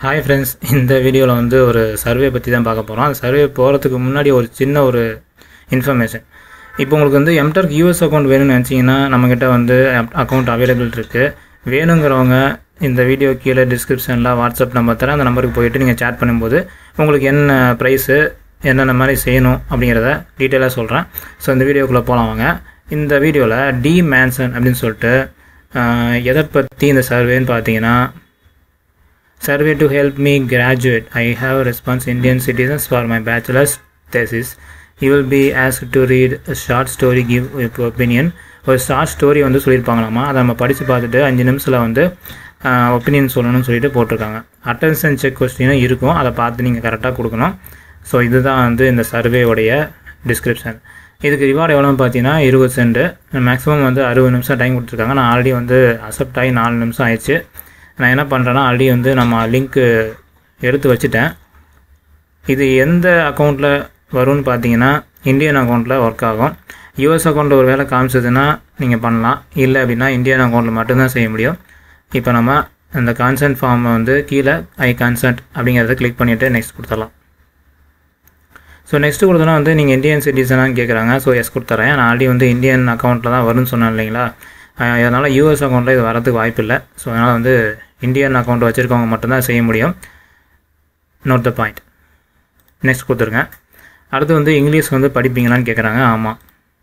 Hi friends, இந்த வீடியோவில் வந்து ஒரு சர்வே பற்றி தான் பார்க்க போகிறோம். அந்த சர்வே போகிறதுக்கு முன்னாடி ஒரு சின்ன ஒரு இன்ஃபர்மேஷன். இப்போ உங்களுக்கு வந்து எம்டர்க் யூஎஸ் அக்கௌண்ட் வேணும்னு நினச்சிங்கன்னா நம்மக்கிட்ட வந்து அக்கௌண்ட் அவைலபிள் இருக்குது. வேணுங்கிறவங்க இந்த வீடியோ கீழே டிஸ்கிரிப்ஷனில் வாட்ஸ்அப் நம்பர் தரேன். அந்த நம்பருக்கு போய்ட்டு நீங்கள் சேட் பண்ணும்போது உங்களுக்கு என்ன ப்ரைஸு, என்னென்ன மாதிரி செய்யணும் அப்படிங்கிறத டீட்டெயிலாக சொல்கிறேன். ஸோ இந்த வீடியோக்குள்ளே போகலாம் வாங்க. இந்த வீடியோவில் டி மேன்சன் அப்படின்னு சொல்லிட்டு எதை பற்றி இந்த சர்வேன்னு பார்த்தீங்கன்னா, survey to help me graduate. I have response Indian citizens for my bachelor's thesis. You will be asked to read a short story, give your opinion. ஒரு ஷார்ட் ஸ்டோரி வந்து சொல்லியிருப்பாங்களாமா. அதை நம்ம படித்து பார்த்துட்டு 5 நிமிஷத்தில் வந்து ஒப்பீனியன் சொல்லணும்னு சொல்லிட்டு போட்டிருக்காங்க. அட்டென்ஷன் செக் கொஸ்டினும் இருக்கும், அதை பார்த்து நீங்கள் கரெக்டாக கொடுக்கணும். ஸோ இதுதான் வந்து இந்த சர்வேவுடைய டிஸ்கிரிப்ஷன். இதுக்கு ரிவார்டு எவ்வளோன்னு பார்த்தீங்கன்னா 20 சென்ட். மேக்ஸிமம் வந்து 60 நிமிஷம் டைம் கொடுத்துருக்காங்க. நான் ஆல்ரெடி வந்து அக்செப்ட் ஆகி 4 நிமிஷம் ஆயிடுச்சு. நான் என்ன பண்ணுறேன்னா, ஆல்ரெடி வந்து நம்ம லிங்க்கு எடுத்து வச்சுட்டேன். இது எந்த அக்கௌண்ட்டில் வரும்னு பார்த்தீங்கன்னா, இந்தியன் அக்கௌண்ட்டில் ஒர்க் ஆகும். யூஎஸ் அக்கௌண்ட்டில் ஒரு வேலை காமிச்சதுன்னா நீங்கள் பண்ணலாம், இல்லை அப்படின்னா இந்தியன் அக்கௌண்ட்டில் மட்டும்தான் செய்ய முடியும். இப்போ நம்ம அந்த கான்சென்ட் ஃபார்மை வந்து கீழே ஐ கான்சென்ட் அப்படிங்கிறத கிளிக் பண்ணிவிட்டு நெக்ஸ்ட் கொடுத்துடலாம். ஸோ நெக்ஸ்ட்டு கொடுத்தோன்னா வந்து நீங்கள் இந்தியன் சிட்டிசனான்னு கேட்குறாங்க. ஸோ எஸ் கொடுத்துட்றேன். நான் ஆல்ரெடி வந்து இந்தியன் அக்கௌண்ட்டில் தான் வரும்னு சொன்னேன் இல்லைங்களா. அதனால் யூஎஸ் அக்கௌண்ட்டில் இது வரதுக்கு வாய்ப்பு இல்லை. ஸோ அதனால் வந்து இந்தியன் அக்கௌண்ட் வச்சுருக்கவங்க மட்டும்தான் செய்ய முடியும். Note the point. நெக்ஸ்ட் கொடுத்துருங்க. அடுத்து வந்து இங்கிலீஷ் வந்து படிப்பீங்களான்னு கேட்குறாங்க. ஆமாம்.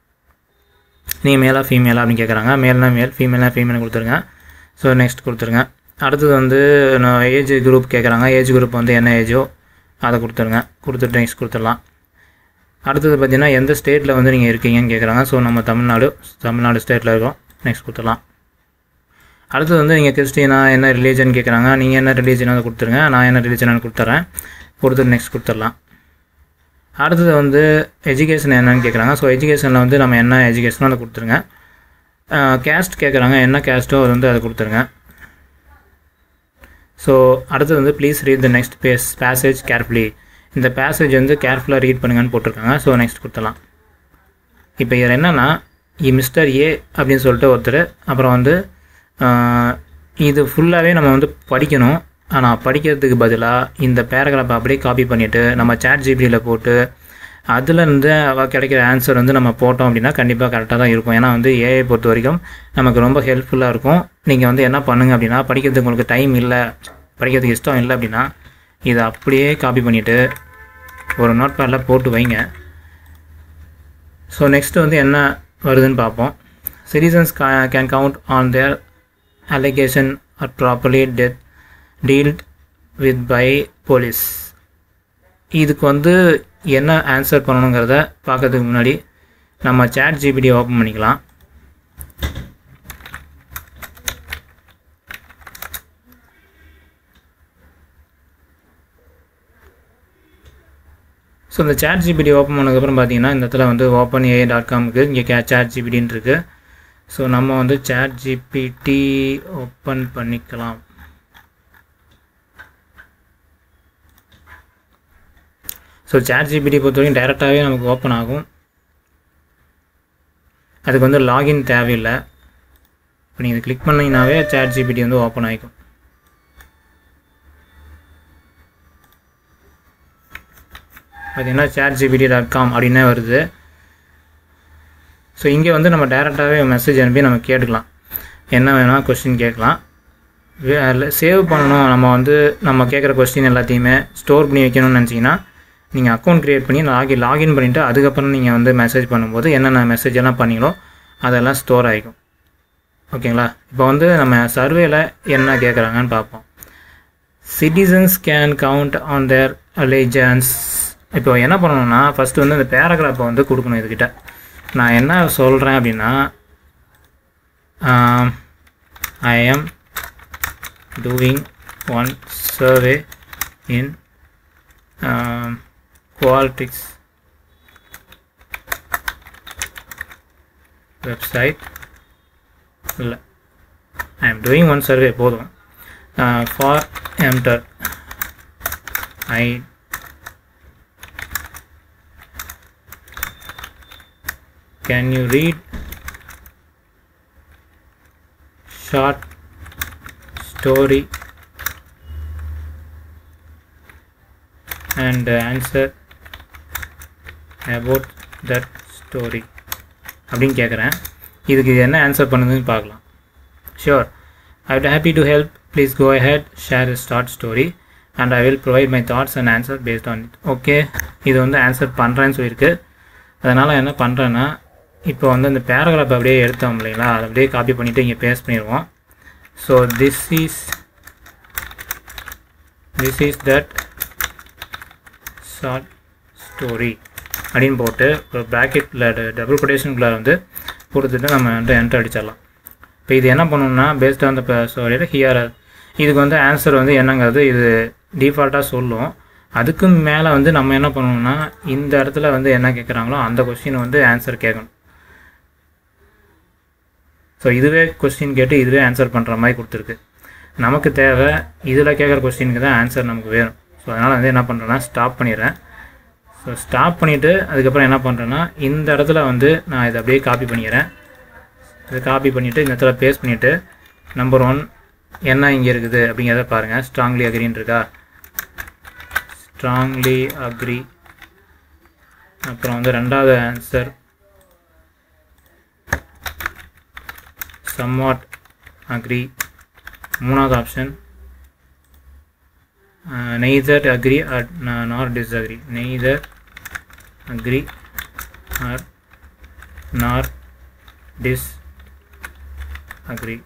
நீங்கள் மேலா ஃபீமேலா அப்படின்னு கேட்குறாங்க. மேல்னா மேல், ஃபீமேல்னா ஃபீமேல் கொடுத்துருங்க. ஸோ நெக்ஸ்ட் கொடுத்துருங்க. அடுத்தது வந்து ஏஜ் குரூப் கேட்குறாங்க. ஏஜ் குரூப் வந்து என்ன ஏஜோ அதை கொடுத்துருங்க. கொடுத்துட்டு நெக்ஸ்ட் கொடுத்துடலாம். அடுத்தது பார்த்திங்கன்னா எந்த ஸ்டேட்டில் வந்து நீங்கள் இருக்கீங்கன்னு கேட்குறாங்க. ஸோ நம்ம தமிழ்நாடு ஸ்டேட்டில் இருக்கோம். நெக்ஸ்ட் கொடுத்துடலாம். அடுத்தது வந்து நீங்கள் கிறிஸ்டினா என்ன ரிலீஜன் கேட்குறாங்க. நீங்கள் என்ன ரிலீஜன் அதை கொடுத்துருங்க. நான் என்ன ரிலீஜன் கொடுத்துட்றேன். கொடுத்துட்டு நெக்ஸ்ட் கொடுத்துடலாம். அடுத்தது வந்து எஜுகேஷன் என்னன்னு கேட்குறாங்க. ஸோ எஜுகேஷனில் வந்து நம்ம என்ன எஜுகேஷனோ அதை கொடுத்துருங்க. கேஸ்ட் கேட்குறாங்க. என்ன கேஸ்ட்டோ அது வந்து அதை கொடுத்துருங்க. ஸோ அடுத்தது வந்து please read the next passage carefully. இந்த பேசேஜ் வந்து கேர்ஃபுல்லாக ரீட் பண்ணுங்கன்னு போட்டிருக்காங்க. ஸோ நெக்ஸ்ட் கொடுத்துடலாம். இப்போ இதில் என்னென்னா, மிஸ்டர் ஏ அப்படின்னு சொல்லிட்டு ஒருத்தர், அப்புறம் வந்து இது ஃபுல்லாகவே நம்ம வந்து படிக்கணும். ஆனால் படிக்கிறதுக்கு பதிலாக இந்த பேராகிராஃபை அப்படியே காப்பி பண்ணிவிட்டு நம்ம சாட் ஜிபிடியில் போட்டு அதுலேருந்து கிடைக்கிற ஆன்சர் வந்து நம்ம போட்டோம் அப்படின்னா கண்டிப்பாக கரெக்டாக தான் இருக்கும். ஏன்னா வந்து ஏஐ பொறுத்த வரைக்கும் நமக்கு ரொம்ப ஹெல்ப்ஃபுல்லாக இருக்கும். நீங்கள் வந்து என்ன பண்ணுங்கள் அப்படின்னா, படிக்கிறதுக்கு உங்களுக்கு டைம் இல்லை, படிக்கிறதுக்கு இஷ்டம் இல்லை அப்படின்னா இதை அப்படியே காப்பி பண்ணிவிட்டு ஒரு நோட் பேடில் போட்டு வைங்க. ஸோ நெக்ஸ்ட்டு வந்து என்ன வருதுன்னு பார்ப்போம். Citizens can count on their allegation are properly dealt with by police. இதுக்கு வந்து என்ன ஆன்சர் பண்ணணுங்கிறத பார்க்கறதுக்கு முன்னாடி நம்ம சாட் ஜிபிடி ஓப்பன் பண்ணிக்கலாம். ஸோ இந்த சாட் ஜிபிடி ஓப்பன் பண்ணதுக்கப்புறம் பார்த்தீங்கன்னா இந்த இடத்துல வந்து openai.comக்கு இங்கே சாட் ஜிபிடின்னு இருக்குது. ஸோ நம்ம வந்து சாட் ஜிபிடி ஓப்பன் பண்ணிக்கலாம். ஸோ சாட் ஜிபிடி பொறுத்த வரைக்கும் டைரெக்டாகவே நமக்கு ஓப்பன் ஆகும். அதுக்கு வந்து லாகின் தேவையில்லை. இப்போ நீங்கள் கிளிக் பண்ணிங்கனாவே சாட் ஜிபிடி வந்து ஓப்பன் ஆகிக்கும். பார்த்தீங்கன்னா chatgpt.com அப்படின்னே வருது. ஸோ இங்கே வந்து நம்ம டைரெக்டாகவே மெசேஜ் அனுப்பி நம்ம கேட்டுக்கலாம். என்ன வேணால் கொஸ்டின் கேட்கலாம். சேவ் பண்ணணும், நம்ம வந்து நம்ம கேட்குற கொஸ்டின் எல்லாத்தையுமே ஸ்டோர் பண்ணி வைக்கணும்னு நினச்சிங்கன்னா நீங்கள் அக்கௌண்ட் க்ரியேட் பண்ணி லாகின் பண்ணிவிட்டு அதுக்கப்புறம் நீங்கள் வந்து மெசேஜ் பண்ணும்போது என்னென்ன மெசேஜ் எல்லாம் பண்ணீங்களோ அதெல்லாம் ஸ்டோர் ஆகிக்கும். ஓகேங்களா. இப்போ வந்து நம்ம சர்வேல என்ன கேட்குறாங்கன்னு பார்ப்போம். Citizens can count on their allegiance. இப்போ என்ன பண்ணணும்னா, ஃபஸ்ட்டு வந்து இந்த பேராகிராஃபை வந்து கொடுக்கணும். இதுக்கிட்ட நான் என்ன சொல்கிறேன் அப்படின்னா, I am doing one survey in Qualtrics website. இல்லை, I am doing one survey போதும். For enter I can you read short story and answer about that story அப்படின்னு கேட்குறேன். இதுக்கு இது என்ன ஆன்சர் பண்ணுதுன்னு பார்க்கலாம். Sure, I would happy to help. Please go ahead, share a short story and I will provide my thoughts and answer based on it. Okay, இது வந்து answer பண்ணுறேன்னு சொல்லியிருக்கு. அதனால் என்ன பண்ணுறேன்னா, இப்போ வந்து அந்த பேராகிராஃப் அப்படியே எடுத்தோம் இல்லைங்களா, அதை அப்படியே காப்பி பண்ணிவிட்டு இங்கே பேஸ்ட் பண்ணிடுவோம். So this is that short story அப்படின்னு போட்டு ஒரு ப்ராக்கெட்டில் டபுள் கொட்டேஷனுக்குள்ளே வந்து கொடுத்துட்டு நம்ம வந்து என்டர் அடிச்சிடலாம். இப்போ இது என்ன பண்ணணும்னா, பேஸ்ட் ஆன் த ஸ்டோரியில் ஹியர் இதுக்கு வந்து ஆன்சர் வந்து என்னங்கிறது இது டிஃபால்ட்டாக சொல்லும். அதுக்கு மேலே வந்து நம்ம என்ன பண்ணணும்னா, இந்த இடத்துல வந்து என்ன கேட்குறாங்களோ அந்த கொஸ்டின் வந்து ஆன்சர் கேட்கணும். ஸோ இதுவே கொஸ்டின் கேட்டு இதுவே ஆன்சர் பண்ணுற மாதிரி கொடுத்துருக்கு. நமக்கு தேவை இதில் கேட்குற கொஸ்டினுக்கு தான் ஆன்சர் நமக்கு வேணும். ஸோ அதனால் வந்து என்ன பண்ணுறேன்னா ஸ்டாப் பண்ணிடுறேன். ஸோ ஸ்டாப் பண்ணிவிட்டு அதுக்கப்புறம் என்ன பண்ணுறேன்னா, இந்த இடத்துல வந்து நான் இதை அப்படியே காப்பி பண்ணிக்கிறேன். இதை காப்பி பண்ணிவிட்டு இந்த இடத்துல பேஸ்ட் பண்ணிவிட்டு நம்பர் 1 என்ன இங்கே இருக்குது அப்படிங்கிறத பாருங்கள். ஸ்ட்ராங்லி அக்ரின்னு இருக்கா, ஸ்ட்ராங்லி அக்ரி. அப்புறம் வந்து ரெண்டாவது ஆன்சர் somewhat agree. மூணாவது option neither agree or nor disagree. neither agree or nor disagree.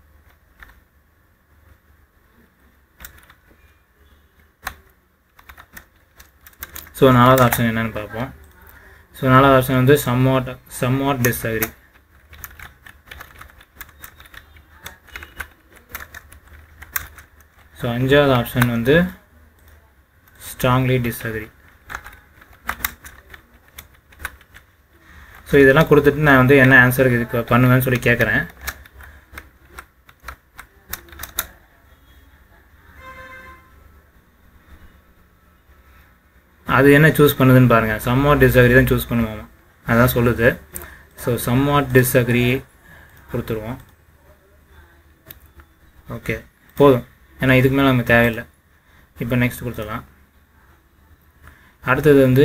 So நாலாவது ஆப்ஷன் என்னென்னு பார்ப்போம். ஸோ நாலாவது ஆப்ஷன் வந்து somewhat disagree. ஸோ அஞ்சாவது ஆப்ஷன் வந்து ஸ்ட்ராங்லி டிஸ்அக்ரி. ஸோ இதெல்லாம் கொடுத்துட்டு நான் வந்து என்ன ஆன்சருக்கு இதுக்கு பண்ணுவேன்னு சொல்லி கேட்குறேன். அது என்ன சூஸ் பண்ணுதுன்னு பாருங்கள். somewhat disagree தான் சூஸ் பண்ணுவோம், அதான் சொல்லுது. ஸோ somewhat disagree கொடுத்துருவோம். ஓகே, போதும், ஏன்னா இதுக்கு மேலே நமக்கு தேவையில்லை. இப்போ நெக்ஸ்ட் கொடுத்துடலாம். அடுத்தது வந்து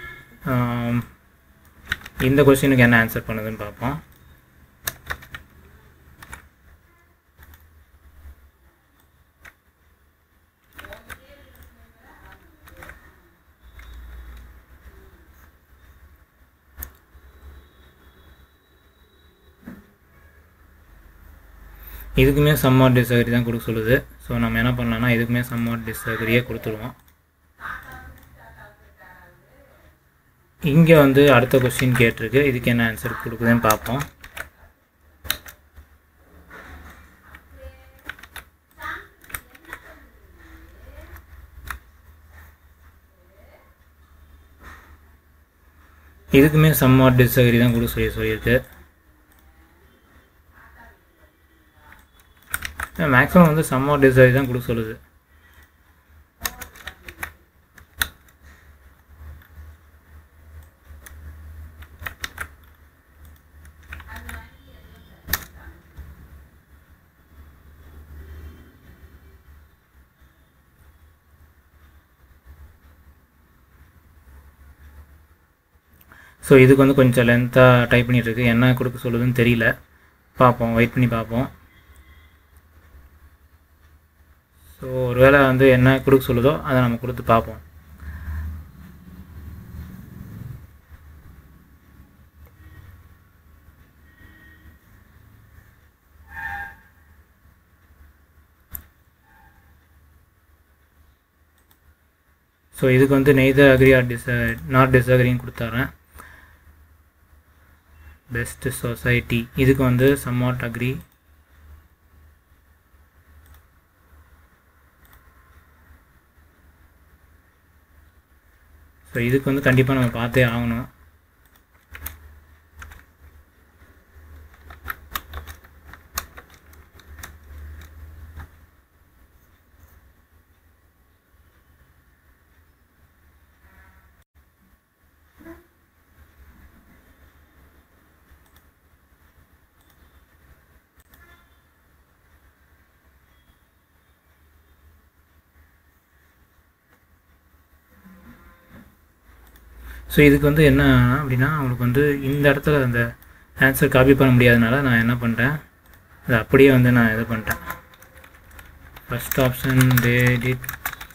இந்த கொஸ்டினுக்கு என்ன ஆன்சர் பண்ணுதுன்னு பார்ப்போம். இதுக்குமே somewhat disagree தான் கொடுக்க சொல்லுது. ஸோ நம்ம என்ன பண்ணலாம்னா இதுக்குமே somewhat disagree கொடுத்துருவோம். இங்கே வந்து அடுத்த கொஸ்டின் கேட்டிருக்கு, இதுக்கு என்ன ஆன்சர் கொடுக்குதுன்னு பார்ப்போம். இதுக்குமே somewhat disagree தான் கொடுக்க சொல்லியிருக்கு. மேக்ஸிமம் வந்து somewhat disagree தான் கொடுக்க சொல்லுது. ஸோ இதுக்கு வந்து கொஞ்சம் லென்த்தாக டைப் பண்ணிகிட்ருக்கு, என்ன கொடுக்க சொல்லுதுன்னு தெரியல. பார்ப்போம், வெயிட் பண்ணி பார்ப்போம். ஸோ ஒரு வேளை வந்து என்ன கொடுக்க சொல்லுதோ அதை நம்ம கொடுத்து பார்ப்போம். ஸோ இதுக்கு வந்து neither agree or not disagreeன்னு கொடுத்துறேன். பெஸ்ட் சொசைட்டி இதுக்கு வந்து somewhat agree. ஸோ இதுக்கு வந்து கண்டிப்பாக நம்ம பார்த்தே ஆகணும். ஸோ இதுக்கு வந்து என்ன அப்படின்னா உங்களுக்கு வந்து இந்த இடத்துல அந்த ஆன்சர் காப்பி பண்ண முடியாதனால நான் என்ன பண்ணிட்டேன், அதை அப்படியே வந்து நான் இது பண்ணிட்டேன். First option date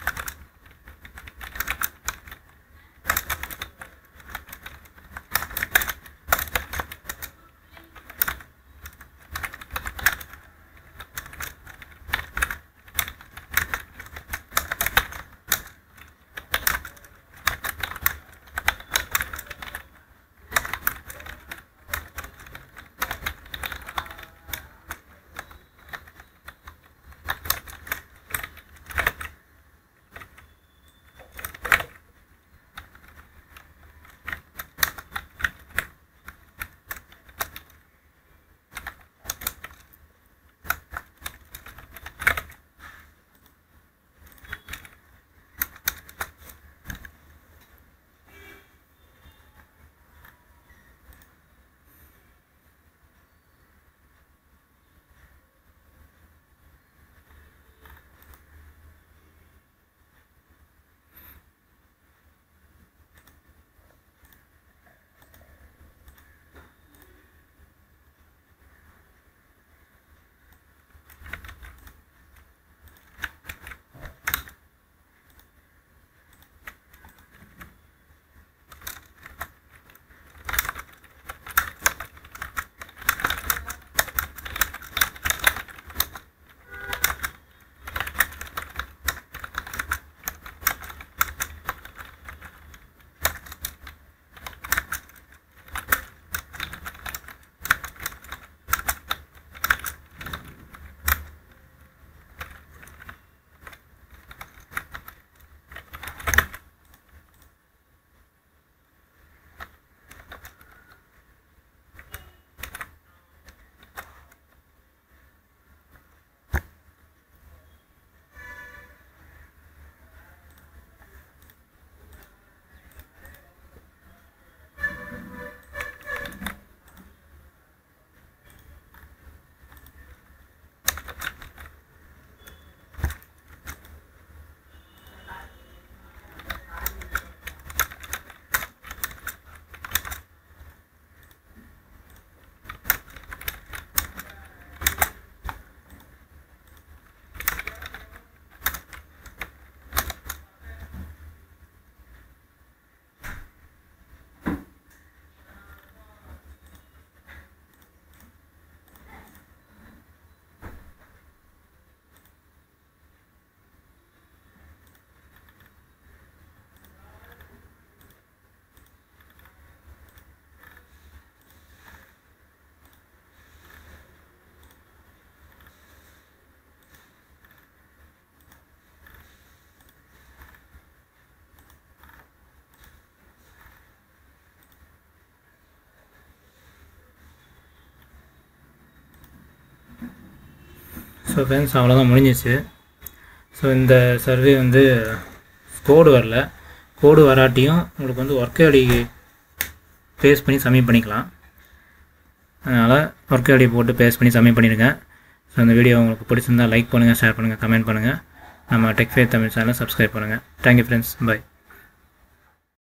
so friends அவ்வளோதான் முடிஞ்சிச்சு. ஸோ இந்த சர்வே வந்து கோடு வரல, கோடு வராட்டியும் உங்களுக்கு வந்து ஒர்க் ஐடி பேஸ்ட் பண்ணி சப்மிட் பண்ணிக்கலாம். அதனால் ஒர்க் ஐடி போட்டு பேஸ்ட் பண்ணி சப்மிட் பண்ணிடுங்க. ஸோ இந்த வீடியோ உங்களுக்கு பிடிச்சிருந்தால் லைக் பண்ணுங்கள், ஷேர் பண்ணுங்கள், கமெண்ட் பண்ணுங்கள். நம்ம டெக் ஃபேர் தமிழ் சேனலை சப்ஸ்கிரைப் பண்ணுங்கள். Thank you friends, by.